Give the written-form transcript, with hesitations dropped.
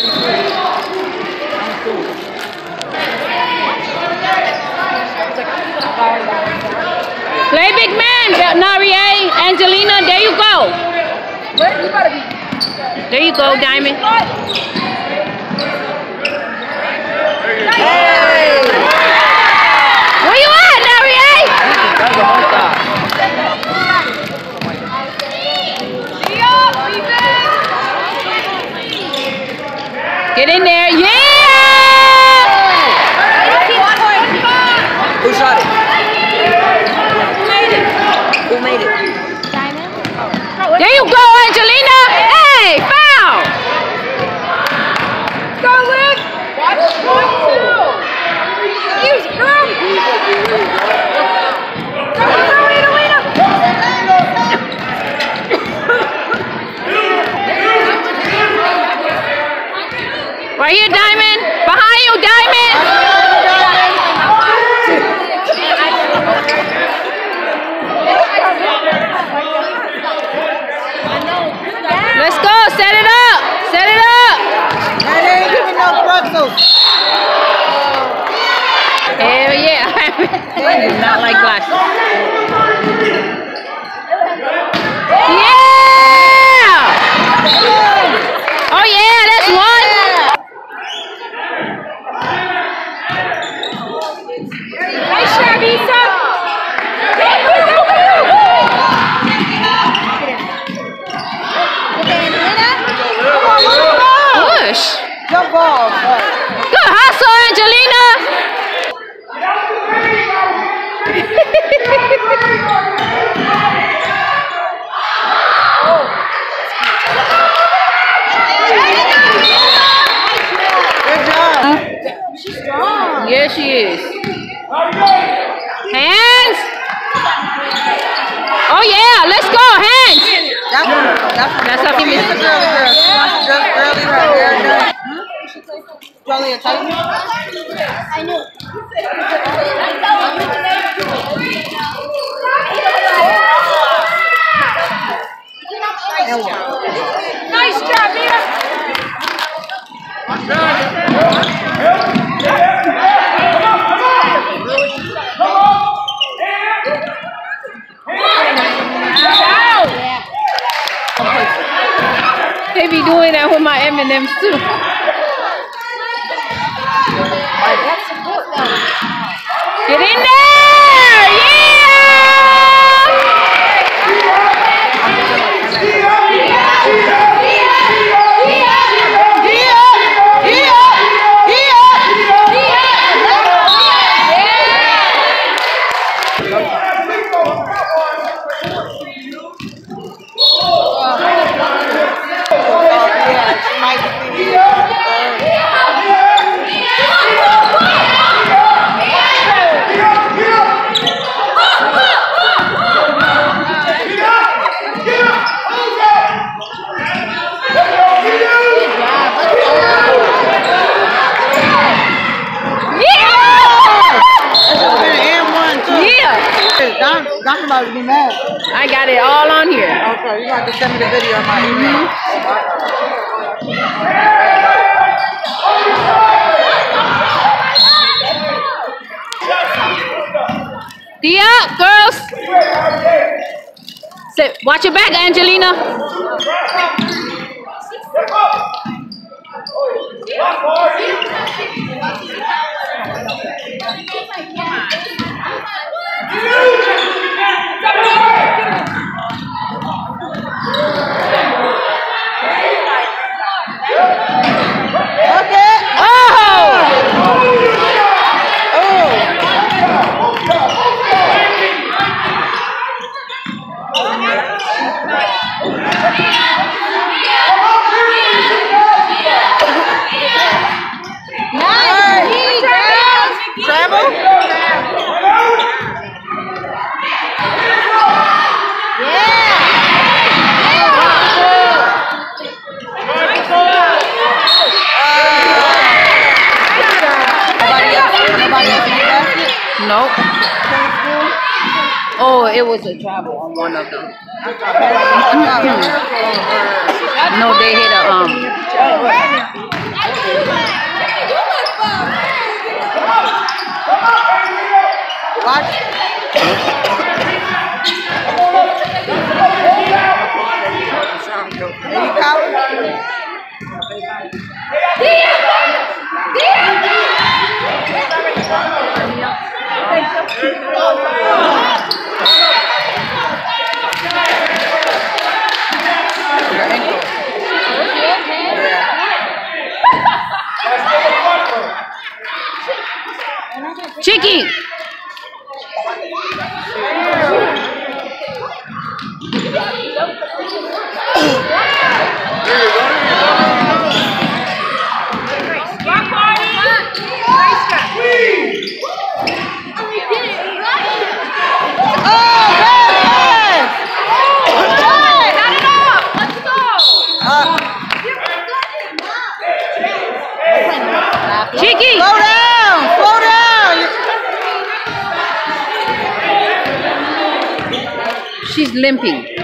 Play big man, Narie, Angelina, there you go. There you go, Diamond. Hey. Where you at, Narie? Get in there, yeah! Who shot it? Who made it? There you go, Angelina! Hey, foul! Go, Luke! Watch 1, 2! Use girl! Right here, Diamond! Behind you, Diamond! Let's go, set it up! Set it up! They ain't giving no pretzels. Hell yeah! I do not like glasses. Yeah! Oh yeah, that's one! Nice shot, Lisa! Push! Jump ball. Good hustle, Angelina! Good job. She's strong. Yeah, she is. Hands! Oh yeah, let's go, hands! That's how he missed the girly girl. She wants to dress girly right there. Jolly a Titan? I knew. Nice job, Mia! They be doing that with my M&Ms too. Get in there! Doctor about to be mad. I got it all on here. Okay, you got to send me the video on my email. Dia, girls. Sit. Watch your back, Angelina. Nope. Oh, it was a travel on one of them. No, they hit a Chiqui. Chiqui. Slow down. Slow down. She's limping.